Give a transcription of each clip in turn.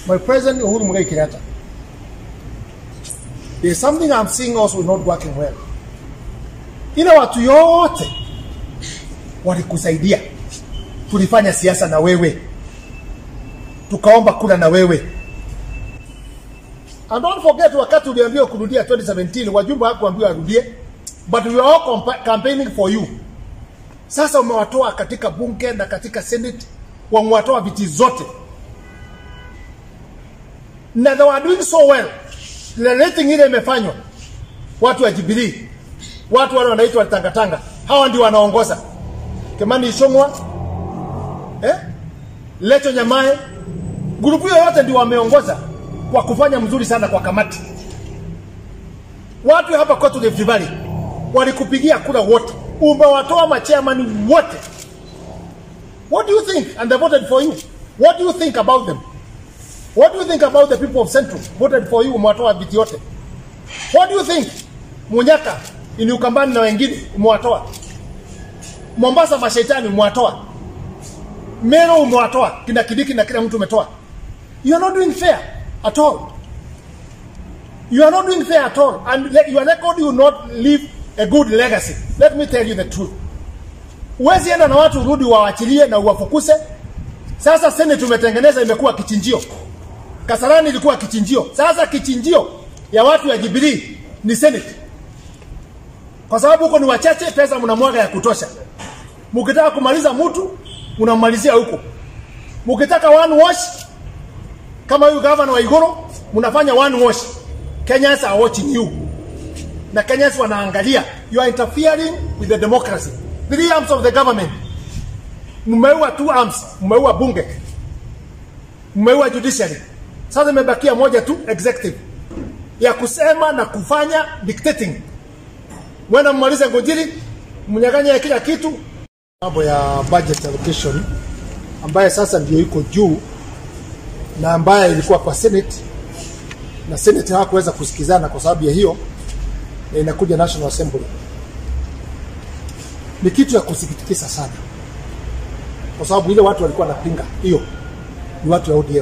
My President Uhuru Muigai Kenyatta, there's something I'm seeing also not working well. Ina watu yote walikusaidia, tulifanya siasa na wewe, tukaomba kura na wewe. And don't forget wakati uliambiwa kurudia 2017, wajumbe hawakuambiwa arudie, but we are all campaigning for you. Sasa umewatoa katika bunge na katika Senate, wamewatoa viti zote. Na they were doing so well. The rating ile imefanywa. Watu wa Jubilee, watu wale wanaitwa Tangatanga, hawa ndio wanaongoza. Kimani Ichung'wah, Leto Nyamae, grupu yote ndio wameongoza kwa kufanya mzuri sana kwa kamati. Watu hapa kwetu Rift Valley walikupigia kura wote. Umewatoa machairman wote. What do you think? And they voted for you. What do you think about them? What do you think about the people of Central? Voted for you, umewatoa viti yote. What do you think? Munyaka, Ukambani na wengine umewatoa. Mombasa mashaitani umewatoa. Meru umewatoa. Kina Kidiki na kila mtu umetoa. You are not doing fair at all. You are not doing fair at all. And your record will not leave a good legacy. Let me tell you the truth. Uwezi enda na watu urudi waachilie na uwafukuse. Sasa Senate umetengeneza imekuwa kichinjio. Kasarani ilikuwa kichinjio. Sasa kichinjio ya watu ya Jubilee ni Senate. Kwa sababu huko ni wachache, pesa mnamwaga ya kutosha. Mkitaka kumaliza mtu, unamalizia huko. Mkitaka one wash, kama huyu governor wa Igoro, mnafanya one wash. Kenyans are watching you. Na Kenyans wanaangalia. You are interfering with the democracy. 3 arms of the government. Mmeua 2 arms. Mmeua bunge. Mmeua judiciary. Sasa imebakia moja tu, executive. Ya kusema na kufanya dictating. Wena mmalize ngojili, mnyaganya kila kitu. Mambo ya budget allocation ambaye sasa ndio iko juu na ambaye ilikuwa kwa Senate, na Senate hawakuweza kusikizana kwa sababu ya hiyo, na inakuja National Assembly. Ni kitu ya kusikitikisa sana. Kwa sababu ile watu walikuwa wanapinga hiyo ni watu wa ODM.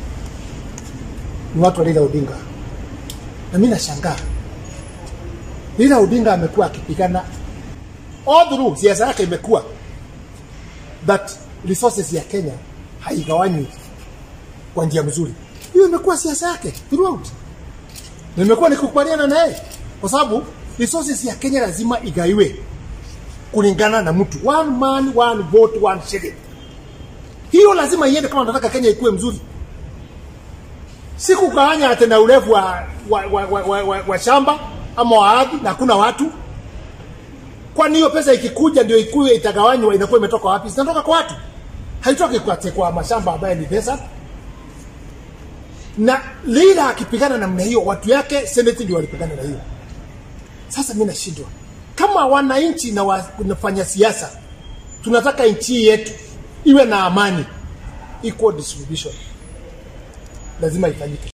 Ni watu wa Raila Odinga. Na mimi nashangaa. Raila Odinga amekuwa akipigana all through, siasa yake imekuwa that resources ya Kenya haigawanywi kwa njia mzuri. Hiyo imekuwa siasa yake throughout. Na imekuwa nikukubaliana naye kwa sababu resources ya Kenya lazima igaiwe kulingana na mtu. One man, one vote, one shilling. Hiyo lazima iende kama nataka Kenya ikuwe mzuri. Si kugawanya tena urefu wa shamba ama wa ardhi na kuna watu. Kwani hiyo pesa ikikuja ndio ikuwe itagawanywa, inakuwa imetoka wapi? Zinatoka kwa watu. Haitoki kwa mashamba ambayo ni pesa. Na Raila akipigana namna hiyo, watu yake Senate ndio walipigana na hiyo. Sasa mimi nashindwa. Kama wananchi na wanafanya siasa, tunataka nchi yetu iwe na amani, equal distribution lazima ifanyike.